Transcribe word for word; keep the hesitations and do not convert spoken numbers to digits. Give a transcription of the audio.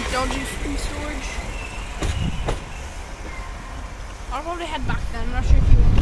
Don't do free storage. I'll probably head back then. I'm not sure if you want